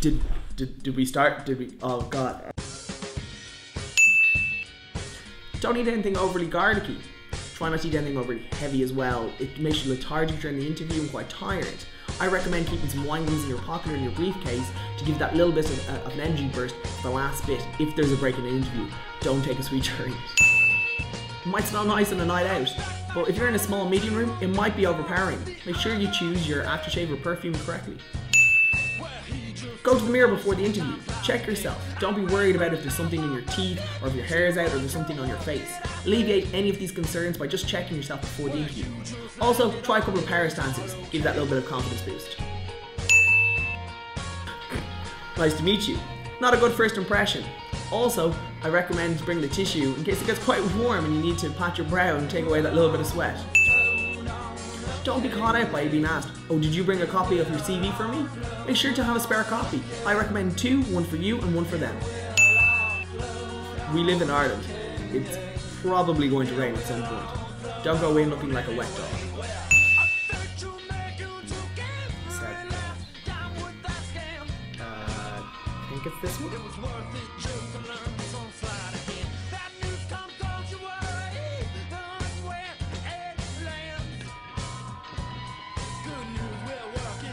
Did we start? Did we? Oh god. Don't eat anything overly garlicky. Try not to eat anything overly heavy as well. It makes you lethargic during the interview and quite tired. I recommend keeping some wine glasses in your pocket or in your briefcase to give that little bit of an energy burst for the last bit if there's a break in an interview. Don't take a sweet during it. It might smell nice on a night out, but if you're in a small meeting room, it might be overpowering. Make sure you choose your aftershave or perfume correctly. Go to the mirror before the interview. Check yourself. Don't be worried about if there's something in your teeth, or if your hair is out, or there's something on your face. Alleviate any of these concerns by just checking yourself before the interview. Also, try a couple of power stances. Give that little bit of confidence boost. Nice to meet you. Not a good first impression. Also, I recommend to bring the tissue in case it gets quite warm and you need to pat your brow and take away that little bit of sweat. Don't be caught out by being asked, oh, did you bring a copy of your CV for me? Make sure to have a spare copy. I recommend 2, one for you and one for them. We live in Ireland. It's probably going to rain at some point. Don't go in looking like a wet dog. I think it's this one.